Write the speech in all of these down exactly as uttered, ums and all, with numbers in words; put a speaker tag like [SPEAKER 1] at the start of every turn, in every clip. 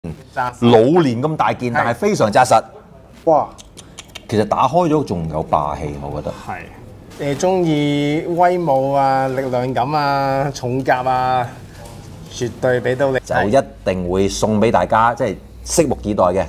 [SPEAKER 1] 老年咁大件，但係非常紮實。
[SPEAKER 2] 哇！
[SPEAKER 1] 其實打開咗仲有霸氣，我覺得。
[SPEAKER 2] 係。誒中意威武啊、力量感啊、重甲啊，絕對俾到你。
[SPEAKER 1] 就一定會送俾大家，即係拭目以待嘅。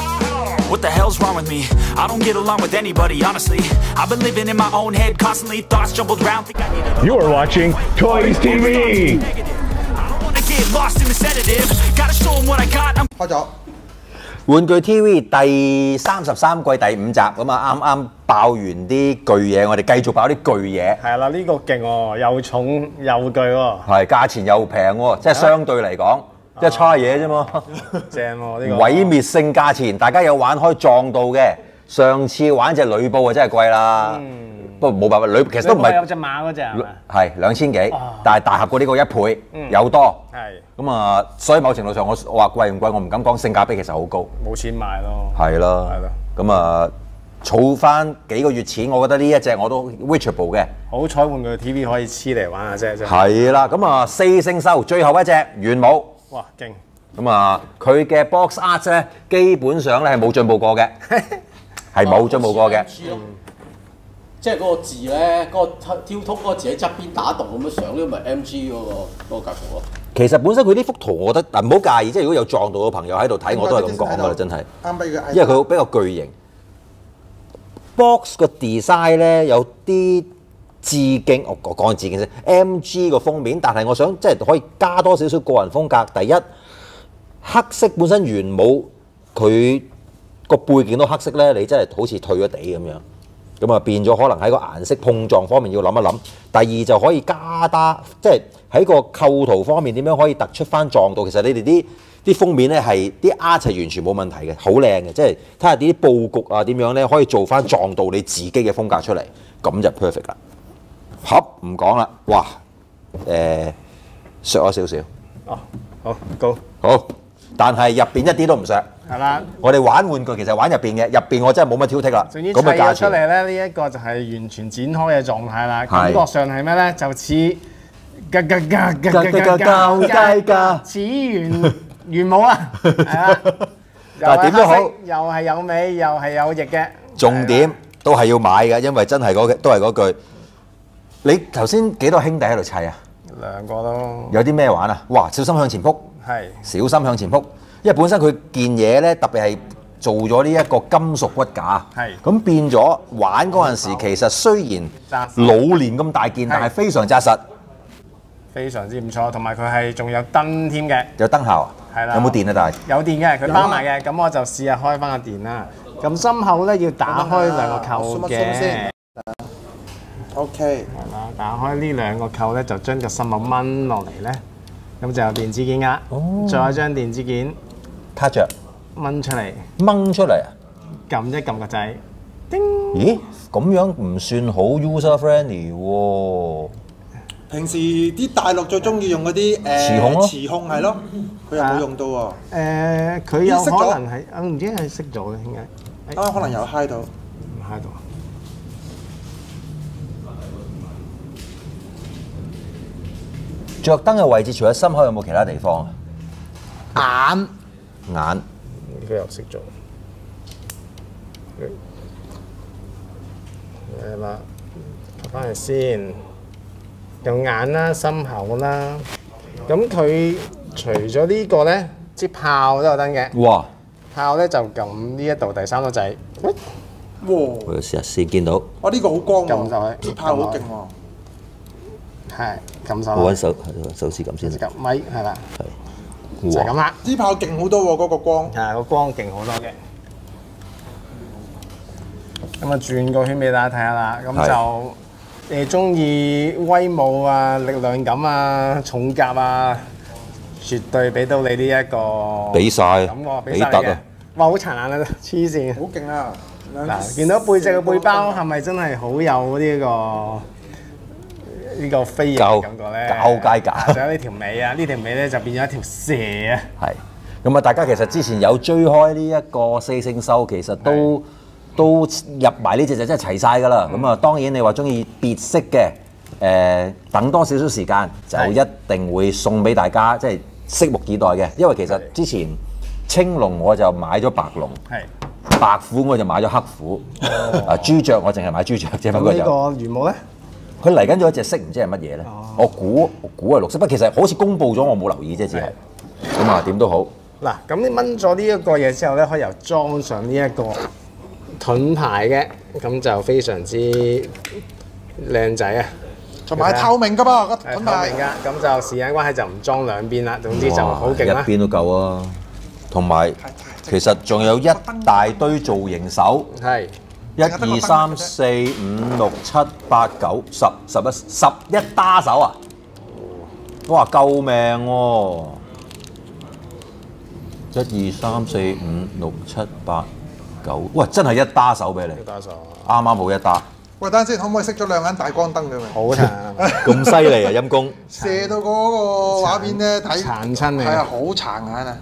[SPEAKER 3] What the hell's wrong with me? I don't get along with anybody, honestly. I've been living in my own head, constantly thoughts jumbled around. Think I need a
[SPEAKER 4] You are watching Toys T V.
[SPEAKER 3] I don't wanna get lost in the sedative. Gotta show 'em what I got. I'm
[SPEAKER 2] 開咗。
[SPEAKER 1] 玩具 T V 第三十三季第五集咁啊，啱啱爆完啲巨嘢，我哋繼續爆啲巨嘢。
[SPEAKER 2] 係啦，呢個勁喎，又重又巨喎。
[SPEAKER 1] 係價錢又平喎，即係相對嚟講，即係差嘢啫嘛。
[SPEAKER 2] 正喎呢個。
[SPEAKER 1] 毀滅性價錢，大家有玩開撞到嘅，上次玩隻呂布啊真係貴啦。不過冇辦法，呂其實都唔係
[SPEAKER 2] 有隻馬嗰隻係咪？
[SPEAKER 1] 係兩千幾，但係大盒嗰啲個一倍有多。
[SPEAKER 2] 係。
[SPEAKER 1] 咁啊，所以某程度上我我話貴唔貴，我唔敢講，性價比其實好高。
[SPEAKER 2] 冇錢買咯。
[SPEAKER 1] 係咯。
[SPEAKER 2] 係咯。
[SPEAKER 1] 咁啊，儲翻幾個月錢，我覺得呢一隻我都 reachable 嘅。
[SPEAKER 2] 好彩玩具 T V 可以黐嚟玩下啫，真係。
[SPEAKER 1] 係啦，咁啊四星收，最後一隻元武。
[SPEAKER 2] 哇，勁！
[SPEAKER 1] 咁啊，佢嘅 box art 咧，基本上咧係冇進步過嘅，係冇進步過嘅。
[SPEAKER 5] 即係嗰個字咧，嗰、嗰個挑通嗰個字喺側邊打動咁樣上，呢個咪 M G 嗰、嗰個嗰、嗰個格局咯。
[SPEAKER 1] 其實本身佢呢幅圖，我覺得嗱唔好介意，即係如果有撞到嘅朋友喺度睇，我都係咁講噶啦，真係。
[SPEAKER 2] 啱俾佢，
[SPEAKER 1] 因為佢比較巨型。box 個 design 咧有啲致敬，我我講致敬先 ，M G 個封面，但係我想即係可以加多少少個人風格。第一，黑色本身元武佢個背景都黑色咧，你真係好似退咗地咁樣。咁啊變咗可能喺個顏色碰撞方面要諗一諗。第二就可以加打，即係喺個構圖方面點樣可以突出翻撞到。其實你哋啲啲封面咧係啲 art 係完全冇問題嘅，好靚嘅。即係睇下啲佈局啊點樣咧可以做翻撞到你自己嘅風格出嚟，咁就 perfect 啦。盒唔講啦，哇誒削咗少少。
[SPEAKER 2] 哦，好高。
[SPEAKER 1] 好，但係入邊一啲都唔削。
[SPEAKER 2] 係啦，
[SPEAKER 1] 我哋玩玩具其實玩入邊嘅，入邊我真係冇乜挑剔啦。
[SPEAKER 2] 總之砌咗出嚟咧，呢一個就係完全展開嘅狀態啦。感覺上係咩咧？就似格格格格格格交街價，似元元武啊，係啦。
[SPEAKER 1] 但係點都好，
[SPEAKER 2] 又係有尾，又係有翼嘅。
[SPEAKER 1] 重點都係要買嘅，因為真係嗰都係嗰句。你頭先幾多兄弟喺度砌啊？
[SPEAKER 2] 兩個咯。
[SPEAKER 1] 有啲咩玩啊？哇！小心向前撲。
[SPEAKER 2] 係。小
[SPEAKER 1] 心向前撲。因為本身佢件嘢咧，特別係做咗呢一個金屬骨架，咁變咗玩嗰陣時，其實雖然老年咁大件，但係非常紮實，
[SPEAKER 2] 非常之唔錯。同埋佢係仲有燈添嘅，
[SPEAKER 1] 有燈效啊，
[SPEAKER 2] 係啦，
[SPEAKER 1] 有冇電啊？但係
[SPEAKER 2] 有電嘅，佢包埋嘅。咁我就試下開翻個電啦。咁心口咧要打開兩個扣嘅。OK。係啦，打開呢兩個扣咧，就將個心口掹落嚟咧，咁就有電子件啦。哦。再有張電子件。
[SPEAKER 1] 卡着
[SPEAKER 2] 掹出嚟，
[SPEAKER 1] 掹出嚟啊！
[SPEAKER 2] 撳一撳個掣，叮！
[SPEAKER 1] 咦，咁樣唔算好 user friendly 喎。
[SPEAKER 6] 平時啲大陸最中意用嗰啲誒
[SPEAKER 1] 磁控咯，
[SPEAKER 6] 磁控係咯，佢又冇用到喎。
[SPEAKER 2] 誒，佢有可能係，我唔知係熄咗嘅，點解？
[SPEAKER 6] 啊，可能有嗨到，
[SPEAKER 2] 唔嗨到。
[SPEAKER 1] 着燈嘅位置除咗心口，有冇其他地方
[SPEAKER 6] 啊？眼。
[SPEAKER 1] 眼，
[SPEAKER 2] 佢又熄咗，係啦，翻嚟先，有眼啦、心口啦，咁佢除咗呢個咧，支炮都有燈嘅。
[SPEAKER 1] 哇！
[SPEAKER 2] 炮咧就撳呢一度第三個掣，哇！
[SPEAKER 1] 我試下先見到。
[SPEAKER 6] 哇！呢個好光喎，
[SPEAKER 2] 撳就係，
[SPEAKER 6] 支炮好勁喎。
[SPEAKER 2] 係撳手。
[SPEAKER 1] 我揾手手指撳先。
[SPEAKER 2] 撳咪係啦。
[SPEAKER 1] 係。
[SPEAKER 2] 就係咁啦，
[SPEAKER 6] 支炮勁好多喎，嗰個光。
[SPEAKER 2] 係個光勁好多嘅。咁啊轉個圈俾大家睇下啦，咁就誒中意威武啊、力量感啊、重甲啊，絕對俾到你呢一個。
[SPEAKER 1] 俾曬。
[SPEAKER 2] 感覺俾曬嘅。哇！好殘眼啊，黐線。
[SPEAKER 6] 好勁啊！
[SPEAKER 2] 嗱，見到背脊嘅背包係咪真係好有呢個？呢個飛翼嘅感覺咧，
[SPEAKER 1] 交街架，
[SPEAKER 2] 仲有呢條尾啊！呢條尾咧就變咗一條蛇啊！
[SPEAKER 1] 係，咁啊，大家其實之前有追開呢一個四星獸，其實都都入埋呢隻就真係齊晒㗎啦。咁啊，當然你話中意別色嘅，誒等多少少時間就一定會送俾大家，即係拭目以待嘅。因為其實之前青龍我就買咗白龍，
[SPEAKER 2] 係
[SPEAKER 1] 白虎我就買咗黑虎，啊朱雀我淨係買朱雀啫，不過就
[SPEAKER 2] 咁呢個原冇咧？
[SPEAKER 1] 佢嚟緊咗一隻色，唔知係乜嘢咧？我估我估係綠色，不過其實好似公佈咗，我冇留意啫，只係咁啊，點都好。
[SPEAKER 2] 嗱，咁你掹咗呢一個嘢之後咧，可以由裝上呢一個盾牌嘅，咁就非常之靚仔啊！
[SPEAKER 6] 同埋透明噶噃個
[SPEAKER 2] 係透
[SPEAKER 6] 盾牌
[SPEAKER 2] 明。㗎，咁就時間關係就唔裝兩邊啦。總之就好勁啦。
[SPEAKER 1] 一邊都夠啊！同埋其實仲有一大堆造型手，
[SPEAKER 2] 係
[SPEAKER 1] 一二三四五六七八九十十一十一打手啊！哇，救命喎！一二三四五六七八九，哇！真係一打手俾你，
[SPEAKER 2] 打手
[SPEAKER 1] 啱啱好一打，
[SPEAKER 6] 喂，等陣先，可唔可以熄咗兩眼大光燈嘅？
[SPEAKER 2] 好殘，
[SPEAKER 1] 咁犀利啊！陰公，
[SPEAKER 6] 射到嗰個畫面咧睇，
[SPEAKER 2] 殘親你
[SPEAKER 6] 係啊，好殘眼啊！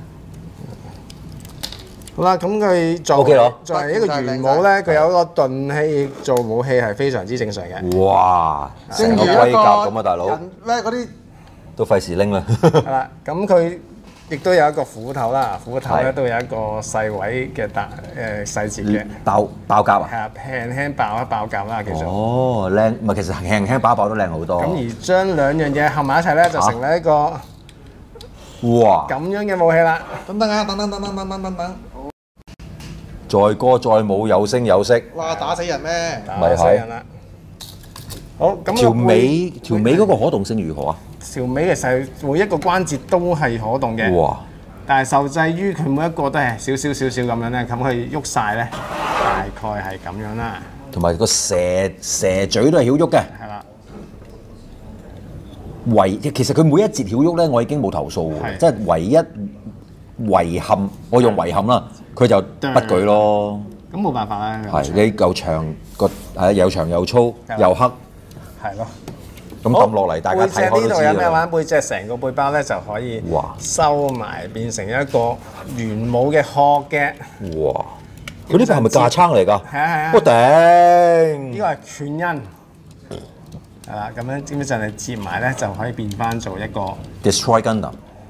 [SPEAKER 2] 好啦，咁佢作
[SPEAKER 1] OK
[SPEAKER 2] 為
[SPEAKER 1] 咯
[SPEAKER 2] 作為一個元武咧，佢有一個鈍器做武器係非常之正常嘅。
[SPEAKER 1] 哇！成
[SPEAKER 6] 正如一
[SPEAKER 1] 個盔甲咁啊，大佬
[SPEAKER 6] 人咧嗰啲
[SPEAKER 1] 都費事拎啦。
[SPEAKER 2] 係啦，咁佢亦都有一個斧頭啦，斧頭咧
[SPEAKER 1] 係
[SPEAKER 2] 都有一個細位嘅大誒細節嘅，
[SPEAKER 1] 爆爆甲啊！
[SPEAKER 2] 係啊，輕輕爆一爆夾啦，叫做。
[SPEAKER 1] 哦，靚，唔係其實輕輕爆爆都靚好多。
[SPEAKER 2] 咁而將兩樣嘢合埋一齊咧，就成為一個
[SPEAKER 1] 哇！
[SPEAKER 2] 咁樣嘅武器啦。
[SPEAKER 6] 等等啊，等等等等等等等等，
[SPEAKER 1] 載歌載舞有聲有色，
[SPEAKER 6] 哇打死人咩？
[SPEAKER 2] 打死人啦！好，咁
[SPEAKER 1] 條
[SPEAKER 2] 個背
[SPEAKER 1] 尾條尾嗰個可動性如何啊？
[SPEAKER 2] 條尾其實每一個關節都係可動嘅，
[SPEAKER 1] 哇！
[SPEAKER 2] 但係受制於佢每一個都係少少少少咁樣咧，咁佢喐晒咧，大概係咁樣啦。
[SPEAKER 1] 同埋個蛇蛇嘴都係曉喐嘅。
[SPEAKER 2] 係啦，
[SPEAKER 1] 唯其實佢每一節曉喐咧，我已經冇投訴喎，
[SPEAKER 2] 係
[SPEAKER 1] 即係唯一遺憾，我用遺憾啦，佢就不舉咯。
[SPEAKER 2] 咁冇辦法啦。
[SPEAKER 1] 係你夠長個係又長又粗又黑，
[SPEAKER 2] 係咯。
[SPEAKER 1] 咁抌落嚟，大家睇開都知
[SPEAKER 2] 背脊呢度有咩
[SPEAKER 1] 啦。
[SPEAKER 2] 玩？背脊成個背包咧就可以
[SPEAKER 1] 哇
[SPEAKER 2] 收埋，變成一個元武嘅殼嘅。
[SPEAKER 1] 哇！佢呢個係咪架撐嚟㗎？
[SPEAKER 2] 係啊係啊
[SPEAKER 1] 我頂！
[SPEAKER 2] 呢個係拳因。係啦，咁樣基本上你接埋咧就可以變翻做一個
[SPEAKER 1] Destroy Gundam。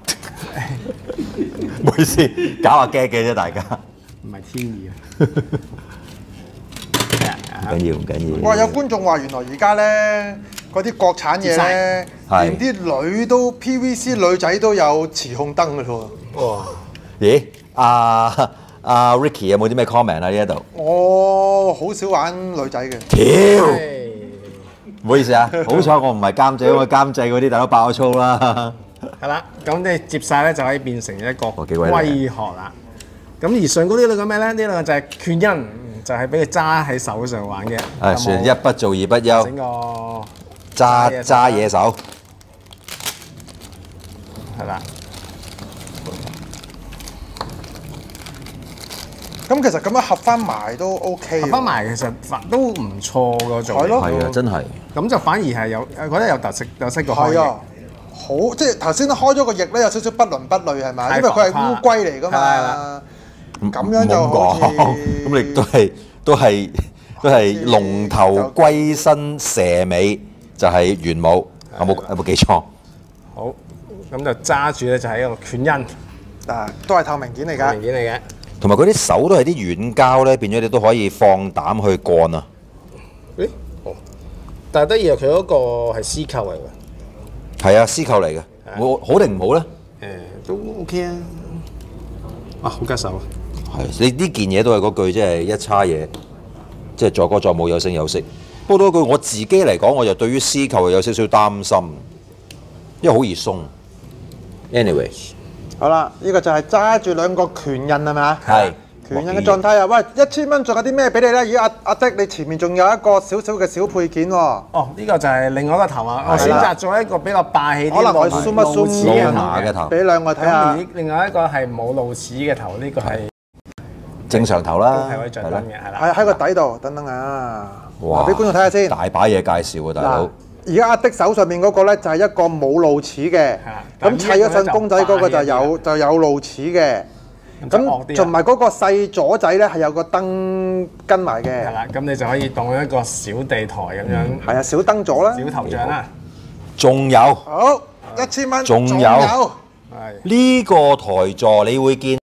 [SPEAKER 1] 唔好意思，搞下 gag 嘅啫，大家。
[SPEAKER 2] 唔係天意啊！
[SPEAKER 1] 唔緊要，唔緊要。
[SPEAKER 6] 哇！有觀眾話原來而家咧嗰啲國產嘢咧，
[SPEAKER 1] 係
[SPEAKER 6] 連啲女都 P V C 女仔都有磁控燈嘅喎。
[SPEAKER 2] 哇！
[SPEAKER 1] 咦？阿阿 Ricky 有冇啲咩 comment 啊？呢一度？
[SPEAKER 6] 我好少玩女仔嘅。
[SPEAKER 1] 屌！唔好意思啊，好彩我唔係監製，因為監製嗰啲大佬爆粗啦。
[SPEAKER 2] 係啦，咁你接晒咧就可以變成一個
[SPEAKER 1] 幾威
[SPEAKER 2] 龜殼啦。咁而上高呢兩個咩咧？呢兩個就係拳因，就係俾佢揸喺手上玩嘅。
[SPEAKER 1] 係算一不做二不
[SPEAKER 2] 整
[SPEAKER 1] 休，
[SPEAKER 2] 個
[SPEAKER 1] 揸揸嘢手。
[SPEAKER 2] 係啦。
[SPEAKER 6] 咁其實咁樣合翻埋都 OK。
[SPEAKER 2] 合翻埋其實都唔錯個做。
[SPEAKER 6] 係咯
[SPEAKER 1] 係啊，真係。
[SPEAKER 2] 咁就反而係有，覺得有特色，有識過開嘅。
[SPEAKER 6] 係啊，好即係頭先開咗個翼咧，有少少不倫不類係咪？
[SPEAKER 2] 太
[SPEAKER 6] 因為佢係
[SPEAKER 2] 浮誇
[SPEAKER 6] 烏龜嚟㗎
[SPEAKER 2] 係啦係
[SPEAKER 6] 嘛
[SPEAKER 2] 啦。
[SPEAKER 6] 咁樣就好似
[SPEAKER 1] 咁你都係都係都係龍頭龜身蛇尾，就係元武。有冇有冇記錯？
[SPEAKER 2] 好，咁就揸住咧就係一個拳因
[SPEAKER 6] 嗱，都係透明件嚟
[SPEAKER 2] 明
[SPEAKER 6] 㗎。
[SPEAKER 2] 件嚟嘅。
[SPEAKER 1] 同埋嗰啲手都係啲軟膠咧，變咗你都可以放膽去幹啊！
[SPEAKER 2] 誒，哦，但係得意啊！佢嗰個係絲扣嚟㗎。
[SPEAKER 1] 係啊，絲扣嚟嘅，我好定唔好咧？
[SPEAKER 2] 誒，都 OK 啊。啊，好吉手啊！
[SPEAKER 1] 係你呢件嘢都係嗰句，即係一叉嘢，即係載歌載舞有聲有色。不過嗰句我自己嚟講，我就對於絲扣有少少擔心，因為好易鬆。Anyway，
[SPEAKER 6] 好啦，呢個就係揸住兩個拳印係咪啊？
[SPEAKER 1] 係
[SPEAKER 6] 拳印嘅狀態啊！喂，一千蚊仲有啲咩俾你咧？咦，阿阿迪，你前面仲有一個少少嘅小配件喎。
[SPEAKER 2] 哦，呢個就係另外一個頭啊！我選
[SPEAKER 6] 係啦
[SPEAKER 2] 擇咗一個比較霸氣啲，
[SPEAKER 6] 可能我 zoom 一 zoom
[SPEAKER 2] 露齒嘅
[SPEAKER 1] 露牙嘅頭
[SPEAKER 6] 俾兩個睇
[SPEAKER 2] 咁
[SPEAKER 6] 下
[SPEAKER 2] 而。另外一個係冇露齒嘅頭，呢個係
[SPEAKER 1] 正常頭啦，
[SPEAKER 2] 係可以着燈嘅，係啦。
[SPEAKER 6] 喺喺個底度，等等啊！
[SPEAKER 1] 哇！
[SPEAKER 6] 俾觀眾睇下先。
[SPEAKER 1] 大把嘢介紹啊，大佬
[SPEAKER 6] 嗱。，而家阿迪手上面嗰個咧就係一個冇露齒嘅，咁砌咗上公仔嗰個就有就有露齒嘅。咁同埋嗰個細咗仔咧係有個燈跟埋嘅。
[SPEAKER 2] 係啦，咁你就可以當一個小地台咁樣，
[SPEAKER 6] 係啊，小燈咗啦。
[SPEAKER 2] 小頭像啦。
[SPEAKER 1] 仲有
[SPEAKER 6] 好，一千蚊。
[SPEAKER 1] 仲有
[SPEAKER 2] 係
[SPEAKER 1] 呢個台座，你會見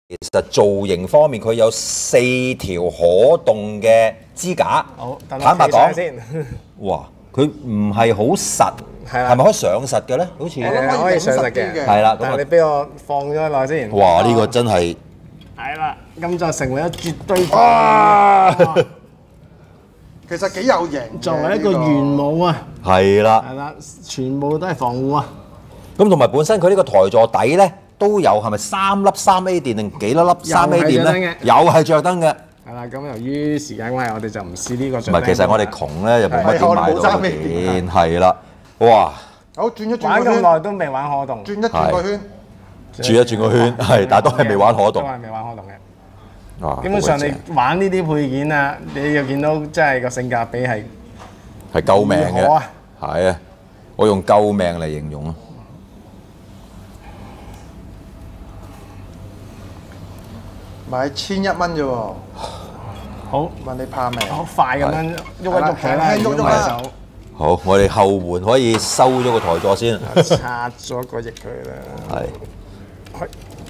[SPEAKER 1] 實造型方面佢有四條可動嘅支架。
[SPEAKER 2] 好，
[SPEAKER 1] 坦白講
[SPEAKER 2] 先。
[SPEAKER 1] 哇！佢唔係好實，
[SPEAKER 2] 係啦
[SPEAKER 1] 係咪可以上實嘅咧？好似
[SPEAKER 2] 誒可以上實嘅，
[SPEAKER 1] 係啦。咁啊，
[SPEAKER 2] 但係你俾我放咗落先。
[SPEAKER 1] 哇！呢個真係
[SPEAKER 2] 係啦，咁就成為咗絕對。
[SPEAKER 6] 哇！其實幾有型。
[SPEAKER 2] 作為一個元武啊，
[SPEAKER 1] 係啦。
[SPEAKER 2] 係啦，全部都係防護啊。
[SPEAKER 1] 咁同埋本身佢呢個台座底咧都有係咪三粒三 A 電定幾粒粒三 A 電咧？又係着燈嘅。
[SPEAKER 2] 係啦，咁由於時間關係，我哋就唔試呢個。
[SPEAKER 1] 唔係，其實我哋窮咧，就冇乜點買到電，係啦，哇！
[SPEAKER 6] 好，轉一轉
[SPEAKER 2] 玩咁
[SPEAKER 6] 個圈，
[SPEAKER 2] 耐都未玩可動，
[SPEAKER 6] 轉一轉個圈，
[SPEAKER 1] 轉一轉個圈，係，但係都係未玩可動。
[SPEAKER 2] 都係未玩可動嘅。
[SPEAKER 1] 啊，
[SPEAKER 2] 基本上你玩呢啲配件啊，你又見到真係個性價比係
[SPEAKER 1] 係救命嘅
[SPEAKER 2] 如何啊，
[SPEAKER 1] 係啊，我用救命嚟形容啊！
[SPEAKER 6] 買千一蚊啫喎。
[SPEAKER 2] 好，
[SPEAKER 6] 問你怕未？
[SPEAKER 2] 好快咁樣喐一喐佢啦，
[SPEAKER 6] 輕輕喐喐啦。
[SPEAKER 1] 好，我哋後門可以收咗個台座先。
[SPEAKER 2] 拆咗個翼佢啦。
[SPEAKER 1] 係。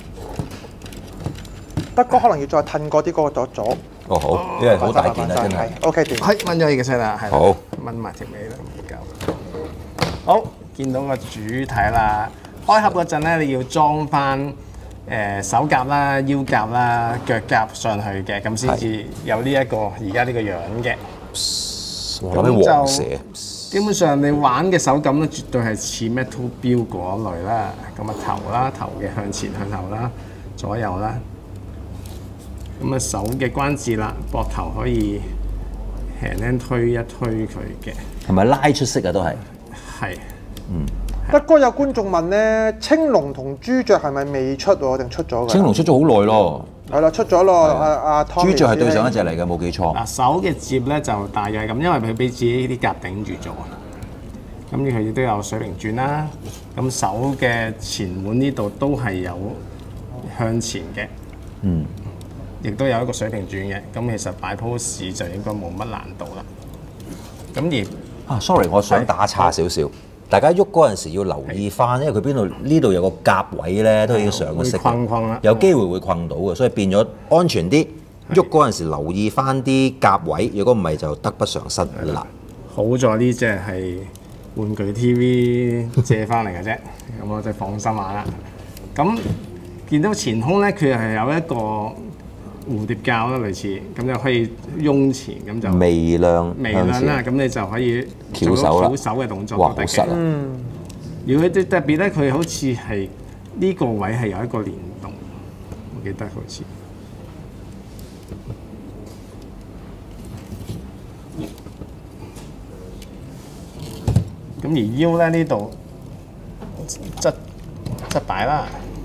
[SPEAKER 6] 德哥可能要再褪過啲嗰個咗咗。
[SPEAKER 1] 哦好，因為好大件啊，真係。
[SPEAKER 6] OK 掂。
[SPEAKER 2] 係掹咗你嘅聲啦，係。
[SPEAKER 1] 好。
[SPEAKER 2] 掹埋條尾啦，唔夠。好，見到個主體啦。開盒嗰陣咧，你要裝翻誒手夾啦、腰夾啦、腳夾上去嘅，咁先至有呢一個而家呢個樣嘅。
[SPEAKER 1] 我諗起黃蛇。
[SPEAKER 2] 基本上你玩嘅手感咧，絕對係似 Metal Build 嗰類啦。咁啊頭啦，頭嘅向前向後啦，左右啦。咁啊手嘅關節啦，膊頭可以輕輕推一推佢嘅。
[SPEAKER 1] 係咪拉出色啊？都係。
[SPEAKER 2] 係。
[SPEAKER 1] 嗯。
[SPEAKER 6] 德哥有觀眾問咧，青龍同朱雀係咪未出喎？定出咗㗎？
[SPEAKER 1] 青龍出咗好耐咯。
[SPEAKER 6] 係啦，出咗咯。阿阿 Tommy
[SPEAKER 1] 朱雀係對上一隻嚟嘅，冇記錯。
[SPEAKER 2] 嗱手嘅接咧就大約咁，因為佢俾自己啲夾頂住咗。咁佢亦都有水平轉啦。咁手嘅前門呢度都係有向前嘅。
[SPEAKER 1] 嗯。
[SPEAKER 2] 亦都有一個水平轉嘅。咁其實擺 pose 就應該冇乜難度啦。咁
[SPEAKER 1] 而啊，sorry， 我想打岔少少。大家喐嗰陣時要留意翻，因為佢邊度呢度有個夾位咧，都已經上咗色嘅，有機會會困到嘅，所以變咗安全啲。喐嗰陣時留意翻啲夾位，如果唔係就得不償失啦。
[SPEAKER 2] 好在呢隻係玩具 T V 借翻嚟嘅啫，咁我就放心下啦。咁見到前胸咧，佢係有一個蝴蝶教啦，類似咁就可以擁前咁就
[SPEAKER 1] 微量
[SPEAKER 2] 微量啦，咁你就可以
[SPEAKER 1] 翹手啦，
[SPEAKER 2] 翹手嘅動作
[SPEAKER 1] 哇，
[SPEAKER 2] 都得嘅。
[SPEAKER 6] 嗯。
[SPEAKER 2] 如果特別咧，佢好似係呢個位係有一個連動，我記得好似。咁而腰咧呢度側側擺啦。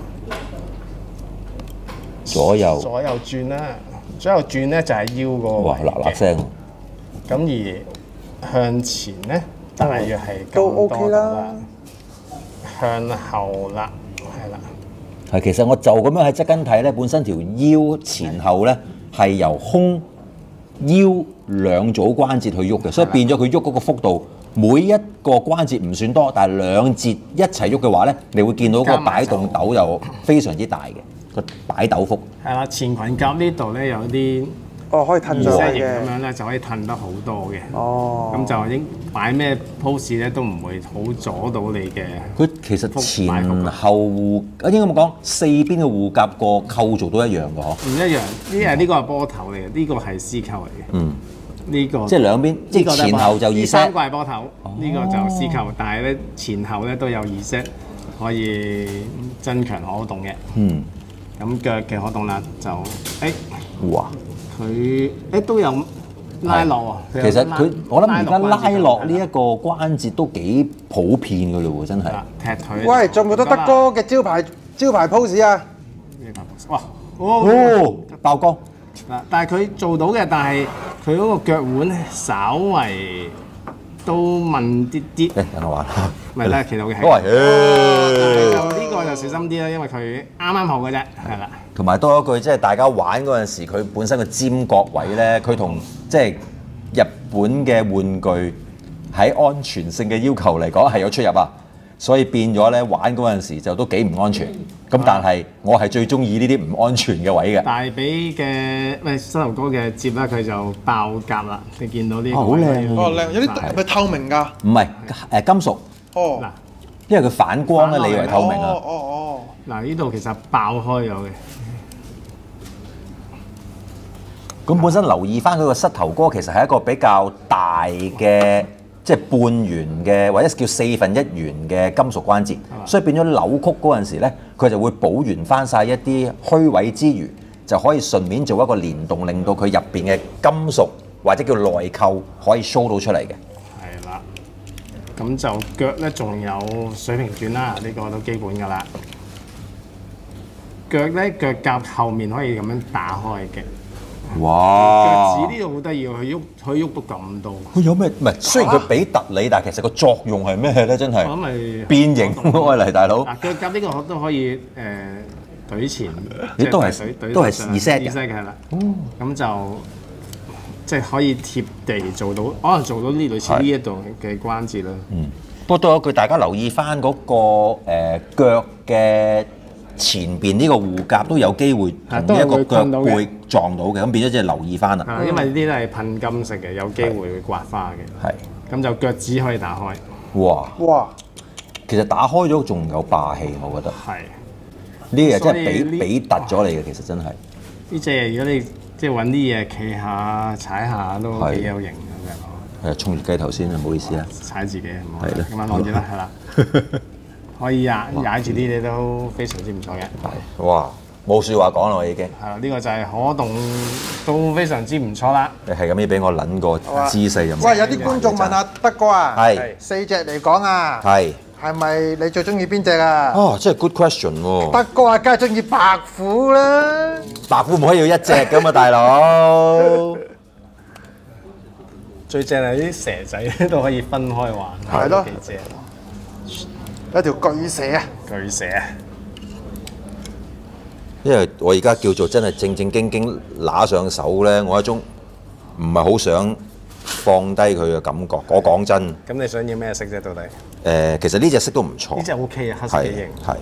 [SPEAKER 1] 左右
[SPEAKER 2] 左右轉啦，左右轉咧就係腰嗰個位嘅。
[SPEAKER 1] 哇！嗱嗱聲。
[SPEAKER 2] 咁而向前咧，大約係
[SPEAKER 6] 都
[SPEAKER 2] 咁
[SPEAKER 6] OK
[SPEAKER 2] 多
[SPEAKER 6] 啦。
[SPEAKER 2] 啦。向後啦，係啦。
[SPEAKER 1] 係，其實我就咁樣喺側跟睇咧，本身條腰前後咧係由胸腰兩組關節去喐嘅，所以變咗佢喐嗰個幅度，每一個關節唔算多，但係兩節一齊喐嘅話咧，你會見到個擺動抖又非常之大嘅。個擺抖幅
[SPEAKER 2] 係啦，前裙甲呢度咧有啲
[SPEAKER 6] 哦，可以褪上去嘅，
[SPEAKER 2] 咁樣咧就可以褪得好多嘅。
[SPEAKER 6] 哦，
[SPEAKER 2] 咁就應擺咩 pose 咧都唔會好阻到你嘅。
[SPEAKER 1] 佢其實前後護啊，應該咁講，四邊嘅護甲個構造都一樣嘅嗬。
[SPEAKER 2] 唔一樣，呢係呢個係波頭嚟嘅，呢個係 C 扣嚟嘅。
[SPEAKER 1] 嗯，
[SPEAKER 2] 呢個
[SPEAKER 1] 即係兩邊，即係前後就二 set。
[SPEAKER 2] 呢三個係波頭，呢個就 C 扣，但係咧前後咧都有二 set，可以增強可動嘅。
[SPEAKER 1] 嗯。
[SPEAKER 2] 咁腳嘅可動啦，就誒，
[SPEAKER 1] 哇！
[SPEAKER 2] 佢誒都有拉落喎。
[SPEAKER 1] 其實佢我諗而家拉落呢一個關節都幾普遍㗎嘞喎，真係。
[SPEAKER 2] 踢腿。
[SPEAKER 6] 喂，仲有冇得德哥嘅招牌招牌 pose 啊？
[SPEAKER 2] 咩牌 pose？哇！
[SPEAKER 1] 哦，爆光。
[SPEAKER 2] 嗱，但係佢做到嘅，但係佢嗰個腳腕稍為都問啲啲。誒，
[SPEAKER 1] 等我玩。
[SPEAKER 2] 唔係啦，其實嘅係。
[SPEAKER 1] 都係。
[SPEAKER 2] 就呢個就小心啲啦，因為佢啱啱好嘅啫，係啦。
[SPEAKER 1] 同埋多一句，即係大家玩嗰陣時，佢本身嘅尖角位咧，佢同即係日本嘅玩具喺安全性嘅要求嚟講係有出入啊。 所以變咗咧玩嗰陣時就都幾唔安全。咁但係我係最中意呢啲唔安全嘅位嘅。
[SPEAKER 2] 大髀嘅喂膝頭哥嘅接咧，佢就爆甲啦。你見到呢個？
[SPEAKER 1] 哦，好靚
[SPEAKER 6] 哦靚，有啲係咪透明㗎？
[SPEAKER 1] 唔係誒金屬。
[SPEAKER 6] 哦。
[SPEAKER 2] 嗱，
[SPEAKER 1] 因為佢反光咧，你以為透明啊？
[SPEAKER 6] 哦哦哦。
[SPEAKER 2] 嗱，呢度其實爆開咗嘅。
[SPEAKER 1] 咁本身留意翻佢個膝頭哥，其實係一個比較大嘅，即係半圓嘅，或者叫四分一圓嘅金屬關節，所以變咗扭曲嗰陣時咧，佢就會補完翻晒一啲虛位之餘，就可以順便做一個連動，令到佢入邊嘅金屬或者叫內扣可以 show 到出嚟嘅。
[SPEAKER 2] 係啦，咁就腳咧仲有水平轉啦，呢、呢個都基本㗎啦。腳咧腳甲後面可以咁樣打開嘅。
[SPEAKER 1] 哇！
[SPEAKER 2] 腳趾呢度好得意喎，佢喐佢喐到咁多。
[SPEAKER 1] 佢有咩？唔係，雖然佢俾突你，但係其實個作用係咩咧？真係
[SPEAKER 2] 我諗係
[SPEAKER 1] 變形開嚟，大佬。
[SPEAKER 2] 嗱，腳甲呢個都可以誒懟前，
[SPEAKER 1] 你都係都係 reset 嘅，
[SPEAKER 2] reset 嘅係啦。咁就即係可以貼地做到，可能做到呢類似呢一度嘅關節啦。
[SPEAKER 1] 嗯。不過都有一句，大家留意翻嗰個誒腳嘅前邊呢個護甲都有機會同呢一個腳背撞到嘅，咁變咗即係留意翻啦。
[SPEAKER 2] 因為呢啲都係噴金色嘅，有機會會刮花嘅。係。咁就腳趾可以打開。
[SPEAKER 1] 哇！
[SPEAKER 6] 哇！
[SPEAKER 1] 其實打開咗仲有霸氣，我覺得。
[SPEAKER 2] 係。
[SPEAKER 1] 呢嘢真係俾俾突咗你嘅，其實真係。
[SPEAKER 2] 呢隻如果你即係揾啲嘢企下踩下都幾有型嘅。
[SPEAKER 1] 係啊，衝熱雞頭先啊，唔好意思啊。
[SPEAKER 2] 踩自己啊，唔好。
[SPEAKER 1] 係啦。
[SPEAKER 2] 咁啊，望住啦，係啦。可以踩踩住啲嘢都非常之唔錯嘅。
[SPEAKER 1] 係，哇！冇説話講啦，我已經。
[SPEAKER 2] 係啦，呢個就係可動都非常之唔錯啦。
[SPEAKER 1] 你係咁樣俾我撚個姿勢咁。
[SPEAKER 6] 喂，有啲觀眾問阿德哥啊，
[SPEAKER 1] 係
[SPEAKER 6] 四隻嚟講啊，
[SPEAKER 1] 係
[SPEAKER 6] 係咪你最中意邊隻啊？
[SPEAKER 1] 哦，真係 good question 喎。
[SPEAKER 6] 德哥啊，梗係中意白虎啦。
[SPEAKER 1] 白虎唔可以要一隻噶嘛，大佬。
[SPEAKER 2] 最正係啲蛇仔都可以分開玩，
[SPEAKER 6] 係咯，
[SPEAKER 2] 幾正。
[SPEAKER 6] 有條巨蛇啊！
[SPEAKER 2] 巨蛇。
[SPEAKER 1] 因為我而家叫做真係正正經經拿上手咧，我一種唔係好想放低佢嘅感覺。我講真。
[SPEAKER 2] 咁你想要咩色啫？到底？
[SPEAKER 1] 誒，其實呢隻色都唔錯。
[SPEAKER 2] 呢隻 O K 啊，黑色幾型。
[SPEAKER 1] 係。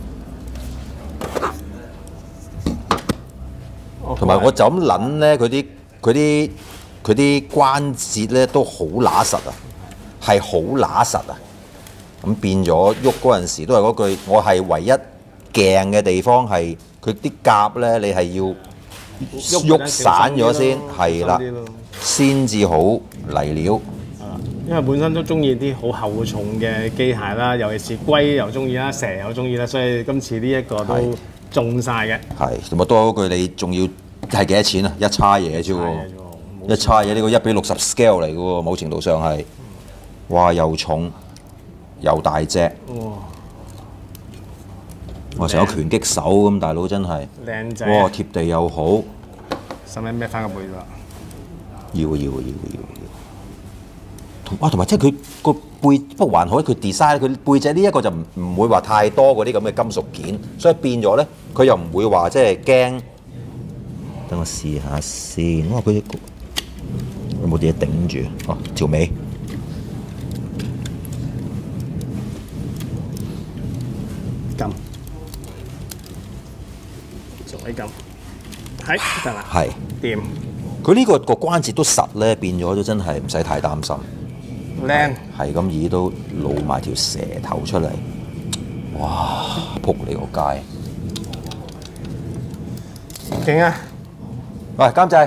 [SPEAKER 1] 同埋我就咁撚咧，佢啲佢啲佢啲關節咧都好乸實啊，係好乸實啊。咁變咗喐嗰陣時都係嗰句，我係唯一鏡嘅地方係佢啲甲咧，你係要喐散咗先，係啦，先至好嚟料。
[SPEAKER 2] 因為本身都中意啲好厚重嘅機械啦，尤其是龜又中意啦，蛇又中意啦，所以今次呢一個都中晒嘅。
[SPEAKER 1] 係，同埋多嗰句，你仲要係幾多錢啊？一叉嘢啫喎，一叉嘢呢個一比六十 scale 嚟嘅喎，某程度上係，哇又重。又大隻，哇！成個拳擊手咁，大佬真係，
[SPEAKER 2] 靚仔，
[SPEAKER 1] 哇！貼地又好，
[SPEAKER 2] 使唔使孭翻個背㗎？
[SPEAKER 1] 要要要要要，同啊同埋即係佢個背，不過還好，佢 design 佢背脊呢一個就唔唔會話太多嗰啲咁嘅金屬件，所以變咗咧，佢又唔會話即係驚。等我試下先，哇！佢有冇啲嘢頂住？哦，條尾。
[SPEAKER 2] 撳，仲可以撳，係得啦，
[SPEAKER 1] 係
[SPEAKER 2] 掂。
[SPEAKER 1] 佢呢個個關節都實咧，變咗都真係唔使太擔心。
[SPEAKER 2] 靚，
[SPEAKER 1] 係咁意都露埋條蛇頭出嚟，哇！仆你個街，
[SPEAKER 2] 勁啊！
[SPEAKER 1] 喂，監製，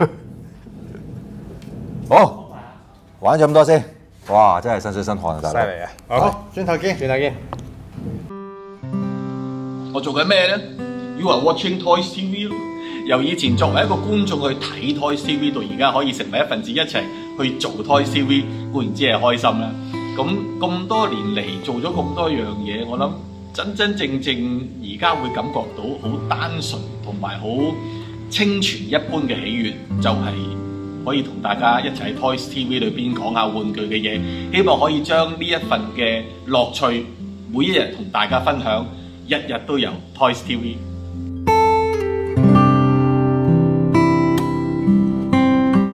[SPEAKER 1] 好，玩咗咁多先，哇！真係身水身汗啊，大佬。
[SPEAKER 2] 犀利啊！好，轉頭見，轉頭見。
[SPEAKER 7] 我做緊咩咧 ？You are watching Toys T V 咯。由以前作為一個觀眾去睇 Toys T V，到而家可以成為一份子一齊去做 Toys T V，固然之係開心啦。咁咁多年嚟做咗咁多樣嘢，我諗真真正正而家會感覺到好單純同埋好清泉一般嘅喜悅，就係、是、可以同大家一齊喺 Toys T V 裏邊講下玩具嘅嘢，希望可以將呢一份嘅樂趣每一日同大家分享。日日都有 Toys T V。